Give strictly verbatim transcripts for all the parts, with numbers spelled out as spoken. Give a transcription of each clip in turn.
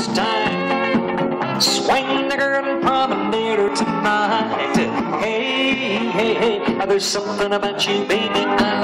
time. Swing the girl and promenade her tonight. Hey, hey, hey, there's something about you, baby, I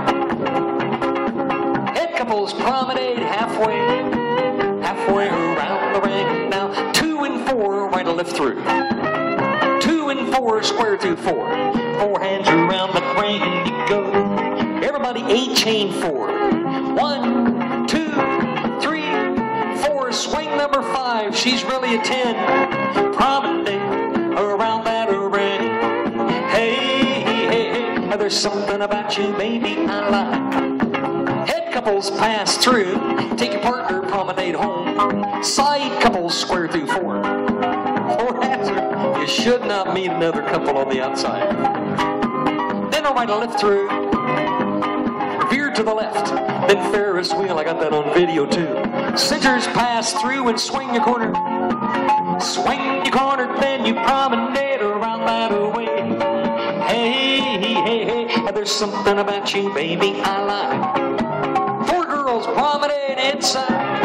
like. Head couples promenade halfway, halfway around the ring. Now, two and four, right or left through. Two and four, square through four. Four hands around the ring, you go. Everybody, eight chain four. One, two, three, four. Swing number five. She's really a ten. Promenade around that ring. Hey, hey, hey, there's something about you, baby, I like. Head couples pass through. Take your partner, promenade home. Side couples square through four. Four hands are, you should not meet another couple on the outside. Then a right or left through. Veer to the left. Then Ferris wheel, I got that on video too. Centers pass through and swing your corner. Swing your corner, then you promenade around that way. Hey, hey, hey, there's something about you, baby, I like. Four girls promenade inside.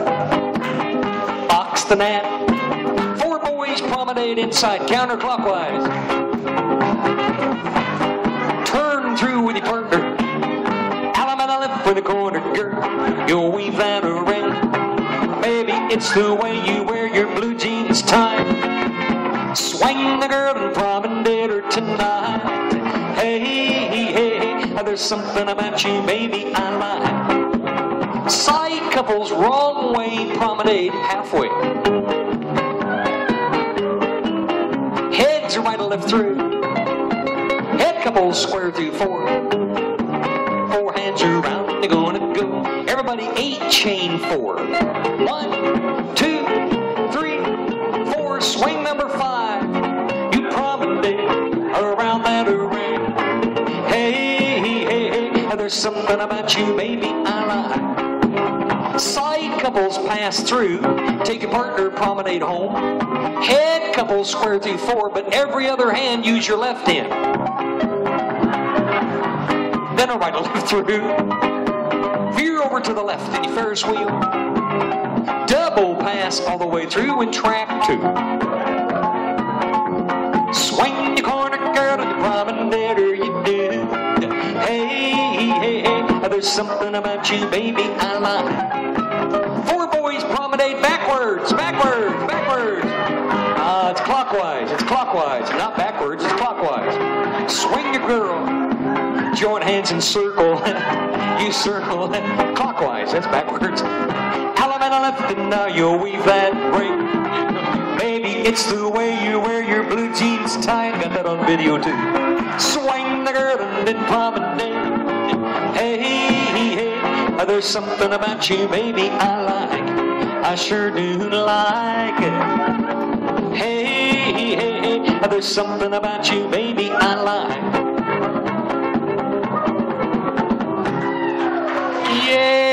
Box the net. Four boys promenade inside, counterclockwise. Turn through with your partner. Alameda left for the corner, girl. You'll weave that ring. Baby, it's the way you wear your blue jeans tie. Swing the girl and promenade her tonight. Hey, hey, hey, there's something about you, baby, I like. Side couples, wrong way, promenade halfway. Heads are right or left through. Head couples square through four. Four hands around, they're gonna go. Everybody, eight chain four. One, two, three, four. Swing number five. You promenade around that ring. Hey, hey, hey, there's something about you, baby, I like. Side couples pass through. Take your partner, promenade home. Head couples square through four, but every other hand use your left hand. Then a right or left through. Veer over to the left in your Ferris wheel. Double pass all the way through and track two. Swing your corner, girl, and you promenade her, you do. Hey, hey, hey, there's something about you, baby, I like. Four boys promenade backwards, backwards, backwards. Uh, it's clockwise, it's clockwise, not backwards, it's clockwise. Swing your girl. Join hands in circle. You circle clockwise. That's backwards. Alameda left, and now you'll weave that ring. Baby, it's the way you wear your blue jeans tie. Got that on video too. Swing the girl and then promenade. Hey, hey, hey, there's something about you, baby, I like. I sure do like it. Hey, hey, hey, there's something about you, baby, I like. Yeah.